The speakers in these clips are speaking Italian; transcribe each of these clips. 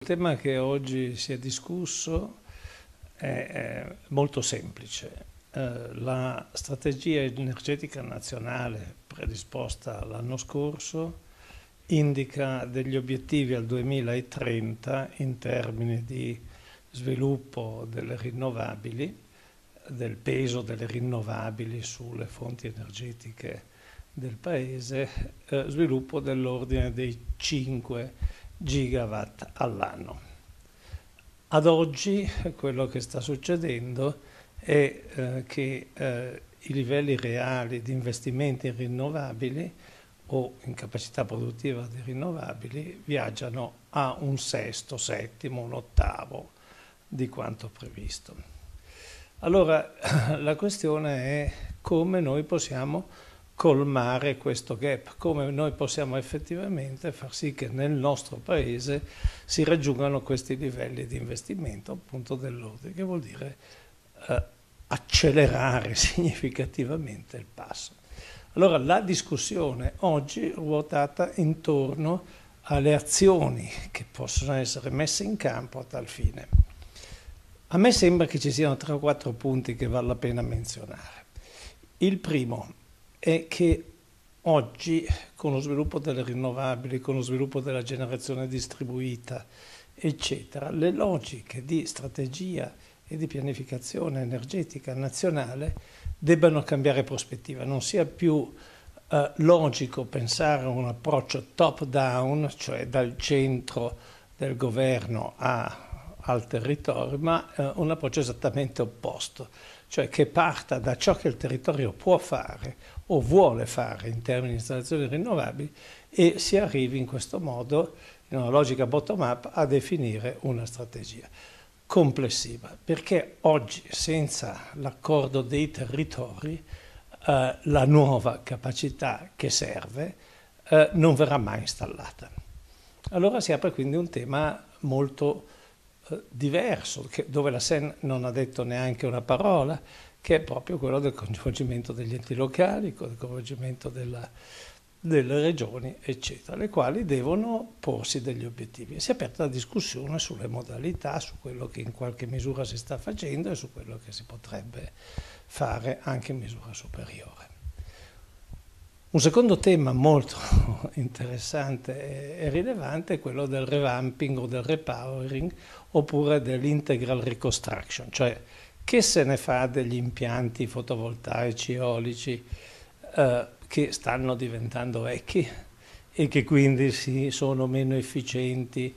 Il tema che oggi si è discusso è molto semplice. La strategia energetica nazionale predisposta l'anno scorso indica degli obiettivi al 2030 in termini di sviluppo delle rinnovabili, del peso delle rinnovabili sulle fonti energetiche del Paese, sviluppo dell'ordine dei 5 gigawatt all'anno. Ad oggi quello che sta succedendo è che i livelli reali di investimenti in rinnovabili o in capacità produttiva di rinnovabili viaggiano a un sesto, settimo, un ottavo di quanto previsto. Allora la questione è come noi possiamo colmare questo gap, come noi possiamo effettivamente far sì che nel nostro paese si raggiungano questi livelli di investimento appunto dell'ordine, che vuol dire accelerare significativamente il passo. Allora la discussione oggi è ruotata intorno alle azioni che possono essere messe in campo a tal fine. A me sembra che ci siano 3 o 4 punti che vale la pena menzionare. Il primo è che oggi, con lo sviluppo delle rinnovabili, con lo sviluppo della generazione distribuita, eccetera, le logiche di strategia e di pianificazione energetica nazionale debbano cambiare prospettiva. Non sia più logico pensare a un approccio top-down, cioè dal centro del governo al territorio, ma un approccio esattamente opposto, cioè che parta da ciò che il territorio può fare o vuole fare in termini di installazioni rinnovabili e si arrivi in questo modo, in una logica bottom-up, a definire una strategia complessiva, perché oggi senza l'accordo dei territori la nuova capacità che serve non verrà mai installata. Allora si apre quindi un tema molto diverso, dove la SEN non ha detto neanche una parola, che è proprio quello del coinvolgimento degli enti locali, del coinvolgimento delle regioni, eccetera, le quali devono porsi degli obiettivi. Si è aperta la discussione sulle modalità, su quello che in qualche misura si sta facendo e su quello che si potrebbe fare anche in misura superiore. Un secondo tema molto interessante e rilevante è quello del revamping o del repowering oppure dell'integral reconstruction, cioè che se ne fa degli impianti fotovoltaici, eolici che stanno diventando vecchi e che quindi sono meno efficienti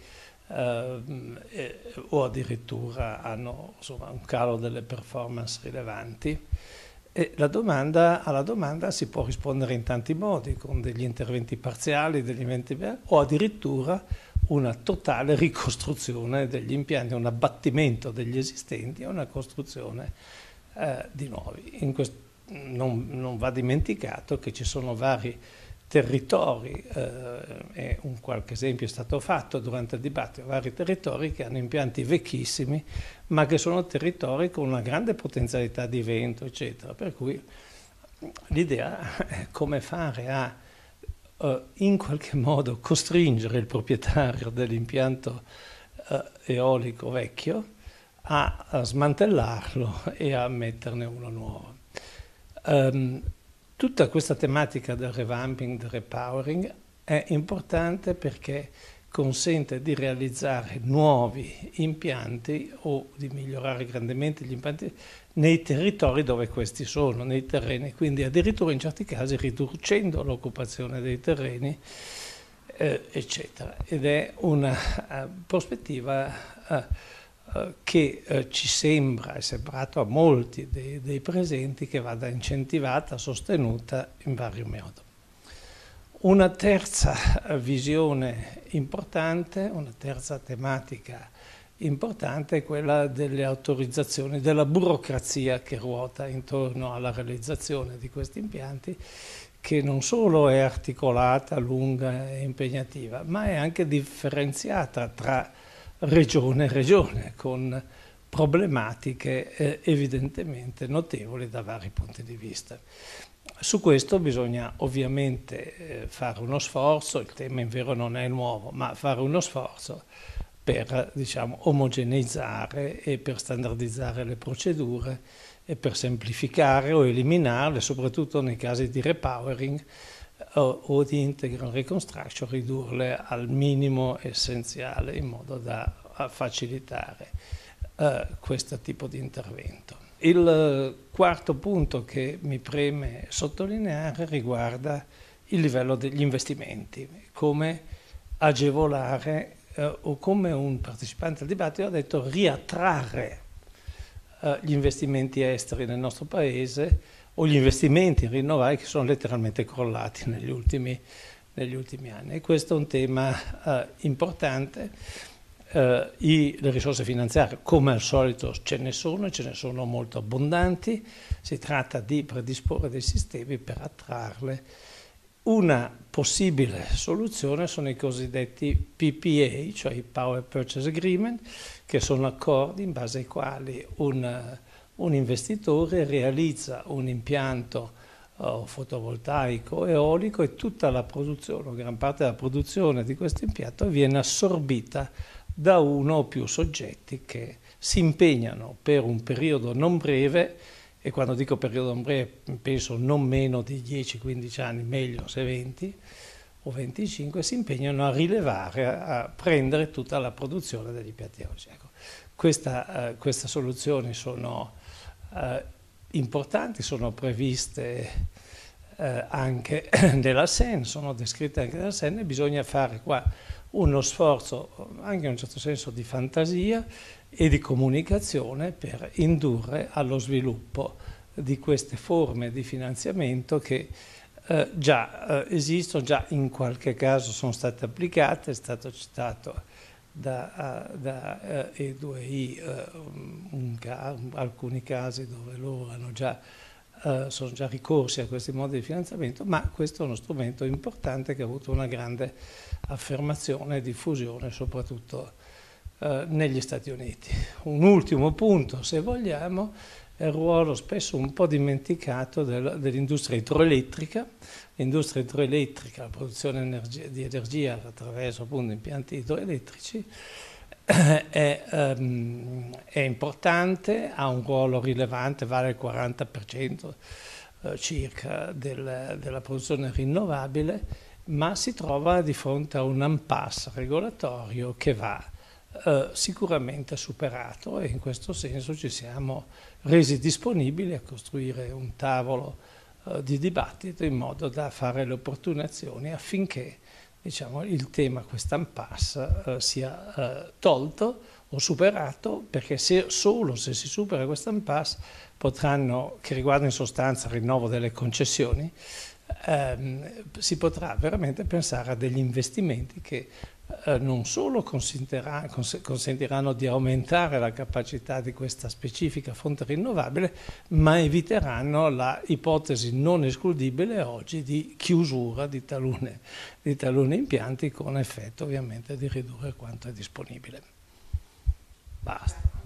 o addirittura hanno insomma, un calo delle performance rilevanti. E alla domanda si può rispondere in tanti modi, con degli interventi parziali, o addirittura una totale ricostruzione degli impianti, un abbattimento degli esistenti e una costruzione di nuovi. Non va dimenticato che ci sono vari territori, e qualche esempio è stato fatto durante il dibattito, vari territori che hanno impianti vecchissimi, ma che sono territori con una grande potenzialità di vento, eccetera. Per cui l'idea è come fare a in qualche modo costringere il proprietario dell'impianto eolico vecchio a smantellarlo e a metterne uno nuovo. Tutta questa tematica del revamping, del repowering è importante perché consente di realizzare nuovi impianti o di migliorare grandemente gli impianti nei territori dove questi sono, nei terreni, quindi addirittura in certi casi riducendo l'occupazione dei terreni, eccetera. Ed è una prospettiva che ci sembra, è sembrato a molti dei presenti, che vada incentivata, sostenuta in vario modo. Una terza visione importante, una terza tematica importante è quella delle autorizzazioni, della burocrazia che ruota intorno alla realizzazione di questi impianti, che non solo è articolata, lunga e impegnativa, ma è anche differenziata tra regione e regione, con problematiche evidentemente notevoli da vari punti di vista. Su questo bisogna ovviamente fare uno sforzo, il tema in vero non è nuovo, ma fare uno sforzo per, diciamo, omogeneizzare e per standardizzare le procedure e per semplificare o eliminarle, soprattutto nei casi di repowering o di integral reconstruction, ridurle al minimo essenziale in modo da facilitare questo tipo di intervento. Il quarto punto che mi preme sottolineare riguarda il livello degli investimenti, come agevolare o come un partecipante al dibattito ha detto riattrarre gli investimenti esteri nel nostro paese o gli investimenti in rinnovabili che sono letteralmente crollati negli ultimi anni. E questo è un tema importante. Le risorse finanziarie, come al solito, ce ne sono molto abbondanti. Si tratta di predisporre dei sistemi per attrarle. Una possibile soluzione sono i cosiddetti PPA, cioè i Power Purchase Agreement, che sono accordi in base ai quali un investitore realizza un impianto fotovoltaico, eolico, e tutta la produzione, o gran parte della produzione di questo impianto viene assorbita da uno o più soggetti che si impegnano per un periodo non breve. E quando dico periodo non breve penso non meno di 10-15 anni, meglio se 20 o 25, si impegnano a rilevare, a prendere tutta la produzione degli impianti eolici. Ecco, queste soluzioni sono importanti, sono previste anche nella SEN, sono descritte anche nella SEN, e bisogna fare qua uno sforzo anche in un certo senso di fantasia e di comunicazione per indurre allo sviluppo di queste forme di finanziamento che già esistono, già in qualche caso sono state applicate. È stato citato da E2I alcuni casi dove loro sono già ricorsi a questi modi di finanziamento, ma questo è uno strumento importante che ha avuto una grande affermazione e diffusione soprattutto negli Stati Uniti. Un ultimo punto, se vogliamo, è il ruolo spesso un po' dimenticato dell'industria idroelettrica. L'industria idroelettrica, la produzione di energia attraverso appunto impianti idroelettrici, è importante, ha un ruolo rilevante, vale il 40% circa della produzione rinnovabile, ma si trova di fronte a un impasse regolatorio che va sicuramente superato, e in questo senso ci siamo resi disponibili a costruire un tavolo di dibattito in modo da fare le opportune azioni affinché, diciamo, il tema, questa impasse, sia tolto o superato, perché solo se si supera questa impasse che riguarda in sostanza il rinnovo delle concessioni, si potrà veramente pensare a degli investimenti che non solo consentiranno di aumentare la capacità di questa specifica fonte rinnovabile, ma eviteranno la ipotesi non escludibile oggi di chiusura di taluni impianti, con effetto ovviamente di ridurre quanto è disponibile. Basta.